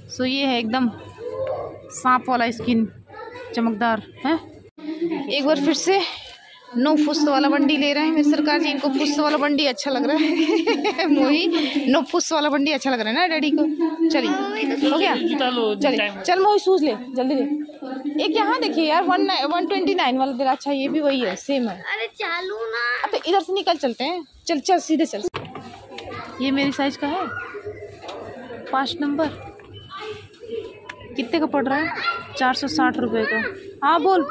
सो ये है एकदम सांप वाला स्किन, चमकदार है। एक बार फिर से नो फुस्त वाला बंडी ले रहे हैं मेरी सरकार जी। इनको फुस्त वाला बंडी अच्छा लग रहा है मोही नो फुस्त वाला बंडी अच्छा लग रहा है ना डैडी को। चलिए हो गया, चलिए चल मोही शूज ले जल्दी ले। एक यहाँ देखिए यार 129 वाला तेरा अच्छा, ये भी वही है, सेम है। अरे चालू ना, अब तो इधर से निकल चलते हैं, चल चल सीधे चल। ये मेरी साइज का है, 5 नंबर। कितने का पड़ रहा है? 460 रुपये का। हाँ बोल।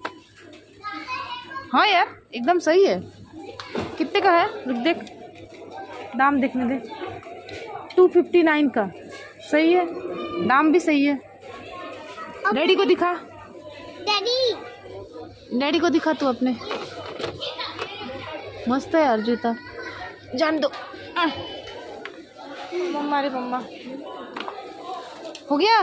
हाँ यार एकदम सही है। कितने का है? रुक देख, दाम देखने दे। 259 का। सही है, दाम भी सही है। डैडी को दिखा, डैडी को दिखा तू अपने। मस्त है यार जूता, जान दो। मम्मा रे मम्मा, हो गया।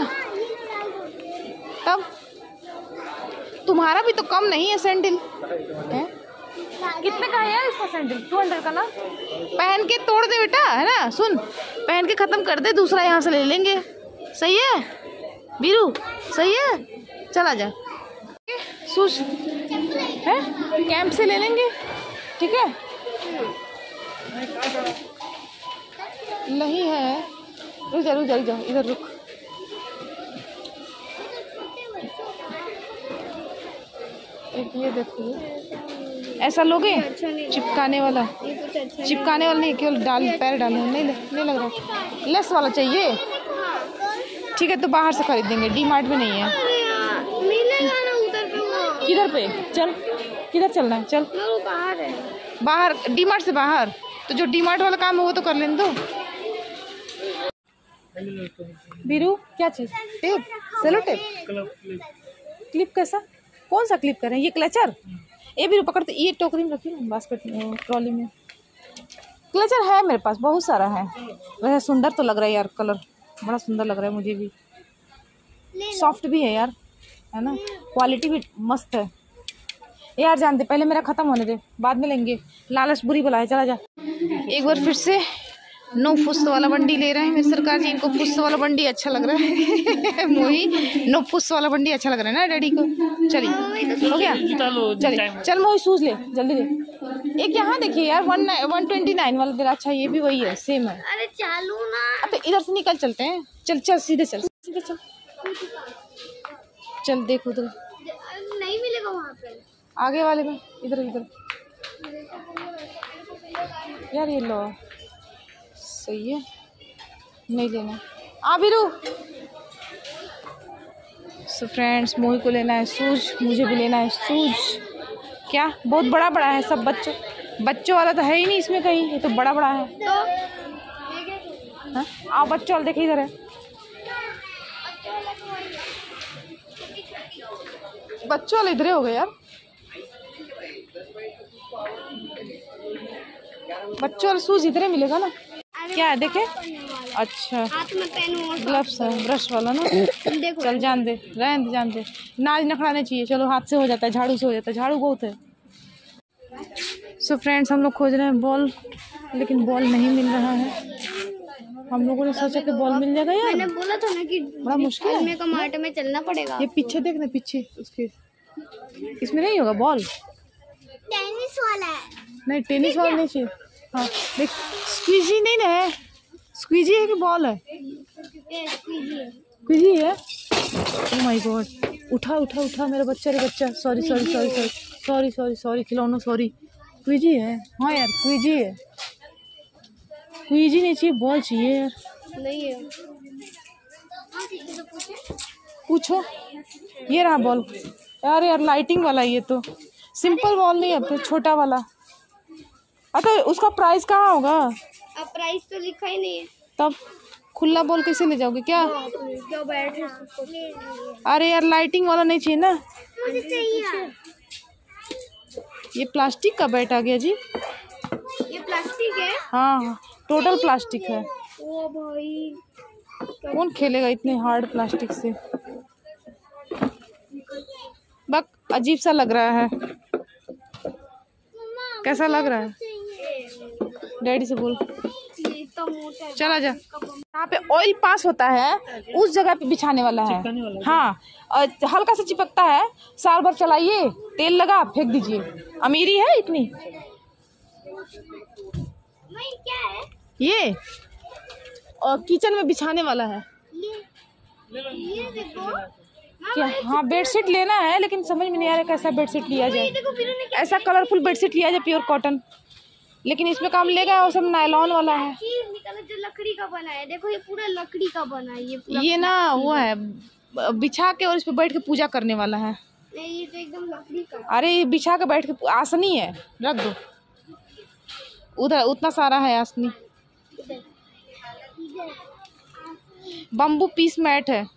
तब तुम्हारा भी तो कम नहीं है सैंडल है? कितने का है यार इसका सैंडल? 200 का ना। पहन के तोड़ दे बेटा, है ना। सुन, पहन के खत्म कर दे, दूसरा यहाँ से ले लेंगे। सही है बीरू, सही है। चला जा, शूज है कैंप से ले लेंगे, ठीक है। नहीं है, रुक जा रुक जा रुक जा, इधर रुक। एक ये देखो, ऐसा लोगे? चिपकाने वाला, चिपकाने वाला नहीं, केवल डाल पैर डालो। नहीं लग रहा, लेस वाला चाहिए। ठीक है तो बाहर से खरीद देंगे, डी मार्ट में नहीं है। मिलेगा ना उधर पे वो। किधर पे? चल किधर चलना है? चल वो बाहर है, बाहर डी मार्ट से बाहर। तो जो डी मार्ट वाला काम है वो तो कर लेने दो। बीरू क्या चीज? Tape, sellotape, clip. कैसा, कौन सा क्लिप करें? ये क्लचर। ये भी पकड़ते, ये टोकरी में रखी ना, बास्केट में, ट्रॉली में। क्लचर है मेरे पास, बहुत सारा है। वैसे सुंदर तो लग रहा है यार, कलर बड़ा सुंदर लग रहा है मुझे भी। सॉफ्ट भी है यार, है ना, क्वालिटी भी मस्त है यार। जानते पहले मेरा खत्म होने दे, बाद में लेंगे। लालच बुरी बला है, चला जा। एक बार फिर से नो फुस्त वाला बंडी ले रहे हैं मेरी सरकार जी। इनको फुस्त वाला बंडी अच्छा लग रहा है मोही नो फुस्त वाला बंडी अच्छा लग रहा है ना डैडी को। चलिए हो गया, चलिए चल मोही शूज ले जल्दी ले। एक यहाँ देखिए यार 129 वाला तेरा अच्छा, ये भी वही है, सेम है। अरे चालू ना। अब तो इधर से निकल चलते हैं, चल चल सीधे चल, सीधे चल चल। देख उधर नहीं मिलेगा वहाँ पे, आगे वाले में। इधर इधर यार, ये लो सही है, नहीं लेना। बीरू। सो फ्रेंड्स, मोही को लेना है शूज, मुझे भी लेना है शूज। क्या बहुत बड़ा बड़ा है सब, बच्चों वाला तो है ही नहीं इसमें कहीं, ये तो बड़ा बड़ा है। हाँ आओ बच्चों वाला, देखिए इधर है। बच्चों वाला इधर हो गया यार, बच्चों वाला शूज इधर मिलेगा ना। क्या है देखे? अच्छा ग्लव्स है, ब्रश वाला ना। चल जान दे, रहने दे, जान दे, नाज नखड़ाने चाहिए। चलो हाथ से हो जाता है, झाड़ू से हो जाता है, झाड़ू बहुत है। सो फ्रेंड्स, हम लोग खोज रहे हैं बॉल, लेकिन बॉल नहीं मिल रहा है। हम लोगों ने सोचा कि बॉल मिल जाएगा यार, मैंने बोला था ना कि बड़ा मुश्किल है, मार्ट में चलना पड़ेगा। ये पीछे देखना, पीछे उसके, इसमें नहीं होगा बॉल। टेनिस वाला है, नहीं टेनिस वाला नहीं चाहिए। हाँ देख, स्क्वीजी नहीं ना है, स्क्वीजी है कि बॉल है? स्क्वीजी है। ओह माय गॉड, उठा उठा उठा मेरा बच्चा रे बच्चा। Sorry sorry sorry sorry sorry sorry sorry खिलौना, सॉरी। स्क्वीजी है, हाँ यार स्क्वीजी है। स्क्वीजी नहीं चाहिए, बॉल चाहिए यार। नहीं है, पूछो। ये रहा बॉल यार लाइटिंग वाला, ये तो सिंपल बॉल नहीं है, फिर छोटा वाला। तो उसका प्राइस कहाँ होगा? अब प्राइस तो लिखा ही नहीं है। तब खुला बॉल कैसे ले जाओगे? क्या बैठे? अरे यार लाइटिंग वाला नहीं चाहिए ना, मुझे चाहिए। ये प्लास्टिक का बैट आ गया जी। ये प्लास्टिक है? हाँ टोटल प्लास्टिक है। ओ भाई, कौन खेलेगा इतने हार्ड प्लास्टिक से? बक अजीब सा लग रहा है। कैसा लग रहा है? डैडी से बोल, ये तो मोटा है। चला जा। यहाँ पे ऑयल पास होता है उस जगह पे बिछाने वाला है। हाँ, और हल्का सा चिपकता है, साल भर चलाइए, तेल लगा फेंक दीजिए। अमीरी है इतनी। क्या है ये और किचन में बिछाने वाला है। ये देखो क्या? हाँ, बेडशीट लेना है लेकिन समझ में नहीं आ रहा कैसा बेडशीट लिया जाए। देखो फिर ऐसा कलरफुल बेडशीट लिया जाए, प्योर कॉटन, लेकिन इसमें काम लेगा और सब नायलॉन वाला है। निकाला जो लकड़ी का बना है। देखो ये पूरा लकड़ी का बना है। ये पूरा ये ना वो है बिछा के और इस पे बैठ के पूजा करने वाला है। नहीं, ये तो एकदम लकड़ी का। अरे ये बिछा के बैठ के आसनी है, रख दो उधर, उतना सारा है आसनी। बम्बू पीस मैट है।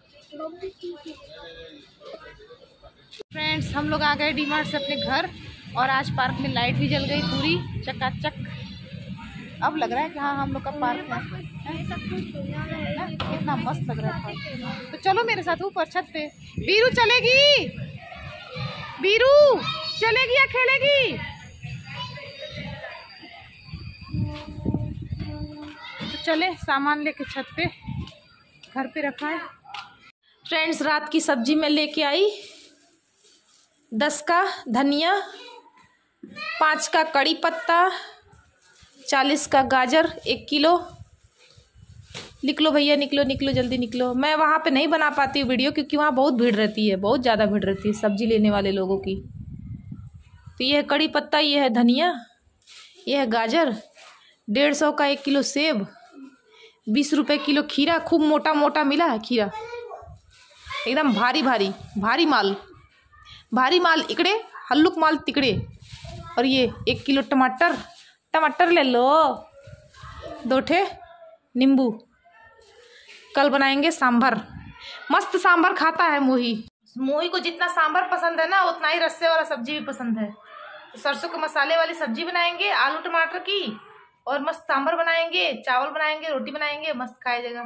फ्रेंड्स, हम लोग आ गए डीमार्ट से अपने घर और आज पार्क में लाइट भी जल गई पूरी चकाचक। अब लग रहा है कि हाँ हम लोग का पार्क है। कितना मस्त लग रहा है पार्क। तो चलो मेरे साथ ऊपर छत पे। बीरू चलेगी? बीरू चलेगी या खेलेगी? तो चले, सामान लेके छत पे घर पे रखा है। फ्रेंड्स, रात की सब्जी में लेके आई 10 का धनिया, 5 का कड़ी पत्ता, 40 का गाजर, 1 किलो। निकलो भैया, निकलो निकलो, जल्दी निकलो। मैं वहाँ पे नहीं बना पाती हूँ वीडियो क्योंकि वहाँ बहुत भीड़ रहती है, बहुत ज़्यादा भीड़ रहती है सब्जी लेने वाले लोगों की। तो ये है कड़ी पत्ता, ये है धनिया, ये है गाजर, 150 का 1 किलो सेब, 20 रुपये किलो खीरा। खूब मोटा मोटा मिला है खीरा, एकदम भारी भारी भारी माल, भारी माल इकड़े, हल्लुक माल तिकड़े। और ये 1 किलो टमाटर, टमाटर ले लो, 2 ठे नींबू। कल बनाएंगे सांभर, मस्त सांभर खाता है मोही। मोही को जितना सांभर पसंद है ना उतना ही रस्से वाला सब्जी भी पसंद है। तो सरसों के मसाले वाली सब्जी बनाएंगे आलू टमाटर की, और मस्त सांभर बनाएंगे, चावल बनाएंगे, रोटी बनाएंगे, मस्त खाया जाएगा।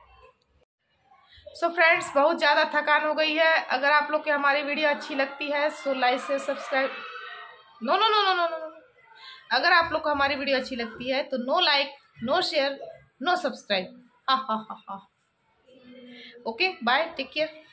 सो फ्रेंड्स, बहुत ज़्यादा थकान हो गई है। अगर आप लोग की हमारी वीडियो अच्छी लगती है सो लाइक से subscribe. No no no no no no, अगर आप लोग को हमारी वीडियो अच्छी लगती है तो no like, no share, no subscribe. हा हा हा हा। Okay, bye, take care.